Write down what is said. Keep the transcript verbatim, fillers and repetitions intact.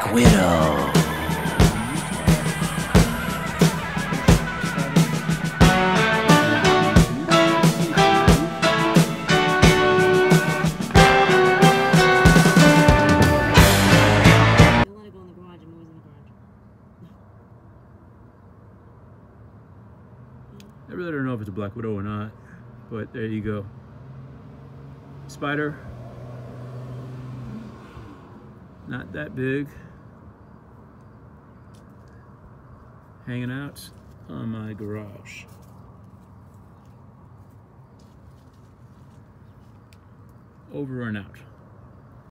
Black Widow. I really don't know if it's a Black Widow or not, but there you go. Spider. Not that big. Hanging out on my garage. Over and out.